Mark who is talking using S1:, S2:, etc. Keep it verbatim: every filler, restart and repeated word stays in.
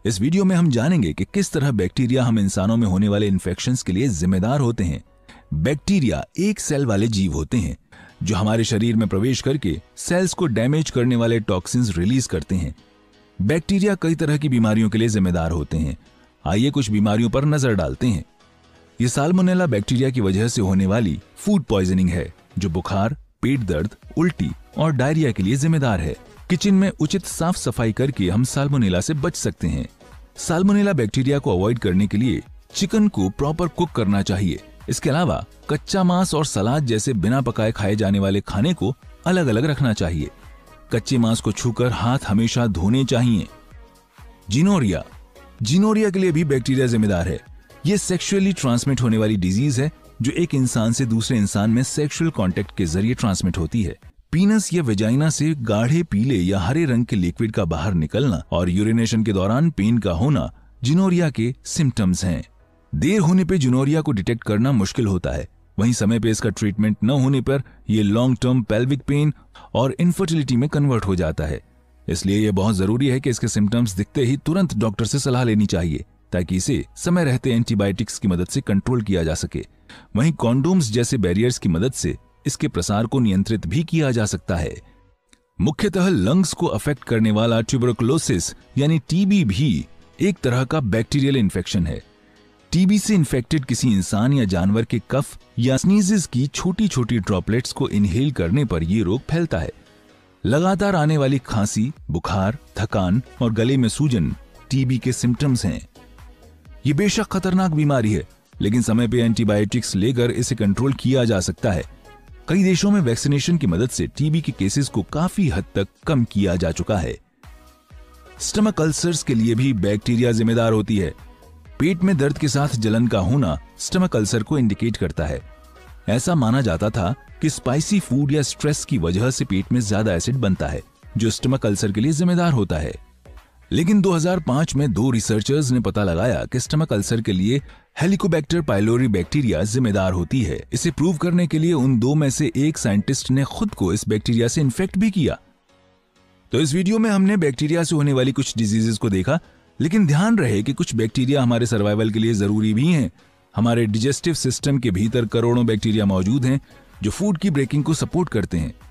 S1: इस वीडियो में हम जानेंगे कि किस तरह बैक्टीरिया हम इंसानों में होने वाले इन्फेक्शंस के लिए जिम्मेदार होते हैं। बैक्टीरिया एक सेल वाले जीव होते हैं जो हमारे शरीर में प्रवेश करके सेल्स को डैमेज करने वाले टॉक्सिन्स रिलीज करते हैं। बैक्टीरिया कई तरह की बीमारियों के लिए जिम्मेदार होते हैं। आइए कुछ बीमारियों पर नजर डालते हैं। ये साल्मोनेला बैक्टीरिया की वजह से होने वाली फूड पॉइजनिंग है जो बुखार, पेट दर्द, उल्टी और डायरिया के लिए जिम्मेदार है। किचन में उचित साफ सफाई करके हम साल्मोनेला से बच सकते हैं। साल्मोनेला बैक्टीरिया को अवॉइड करने के लिए चिकन को प्रॉपर कुक करना चाहिए। इसके अलावा कच्चा मांस और सलाद जैसे बिना पकाए खाए जाने वाले खाने को अलग अलग रखना चाहिए। कच्चे मांस को छूकर हाथ हमेशा धोने चाहिए। जिनोरिया जिनोरिया के लिए भी बैक्टीरिया जिम्मेदार है। यह सेक्सुअली ट्रांसमिट होने वाली डिजीज है जो एक इंसान से दूसरे इंसान में सेक्सुअल कांटेक्ट के जरिए ट्रांसमिट होती है। पीनस या वेजाइना से गाढ़े पीले या हरे रंग के लिक्विड का बाहर निकलना और यूरिनेशन के दौरान पेन का होना जिनोरिया के सिम्टम्स हैं। देर होने पे जिनोरिया को डिटेक्ट करना मुश्किल होता है। वहीं समय पे इसका ट्रीटमेंट न होने पर यह लॉन्ग टर्म पेल्विक पेन और इनफर्टिलिटी में कन्वर्ट हो जाता है। इसलिए यह बहुत जरूरी है कि इसके सिम्टम्स दिखते ही तुरंत डॉक्टर से सलाह लेनी चाहिए ताकि इसे समय रहते एंटीबायोटिक्स की मदद से कंट्रोल किया जा सके। वहीं कॉन्डोम्स जैसे बैरियर्स की मदद से इसके प्रसार को नियंत्रित भी किया जा सकता है। मुख्यतः लंग्स को अफेक्ट करने वाला ट्यूबरकुलोसिस यानी टीबी भी एक तरह का बैक्टीरियल इन्फेक्शन है। टीबी से इन्फेक्टेड किसी इंसान या जानवर के कफ या स्नीजेस की छोटी छोटी ड्रॉपलेट्स को इनहेल करने पर यह रोग फैलता है। लगातार आने वाली खांसी, बुखार, थकान और गले में सूजन टीबी के सिम्टम्स हैं। ये बेशक खतरनाक बीमारी है, लेकिन समय पे एंटीबायोटिक्स लेकर इसे कंट्रोल किया जा सकता है। कई देशों में वैक्सीनेशन की मदद से टीबी के केसेस को काफी हद तक कम किया जा चुका है। स्टमक अल्सर्स के लिए भी बैक्टीरिया जिम्मेदार होती है। पेट में दर्द के साथ जलन का होना स्टमक अल्सर को इंडिकेट करता है। ऐसा माना जाता था कि स्पाइसी फूड या स्ट्रेस की वजह से पेट में ज्यादा एसिड बनता है जो स्टमक अल्सर के लिए जिम्मेदार होता है। लेकिन दो हज़ार पाँच में दो रिसर्चर्स ने पता लगाया कि स्टमक अल्सर के लिए हेलिकोबैक्टर पाइलोरी बैक्टीरिया जिम्मेदार होती है। इसे प्रूव करने के लिए उन दो में से एक साइंटिस्ट ने खुद को इस बैक्टीरिया से इन्फेक्ट भी किया। तो इस वीडियो में हमने बैक्टीरिया से होने वाली कुछ डिजीजेस को देखा, लेकिन ध्यान रहे कि कुछ बैक्टीरिया हमारे सर्वाइवल के लिए जरूरी भी हैं। हमारे डिजेस्टिव सिस्टम के भीतर करोड़ों बैक्टीरिया मौजूद हैं जो फूड की ब्रेकिंग को सपोर्ट करते हैं।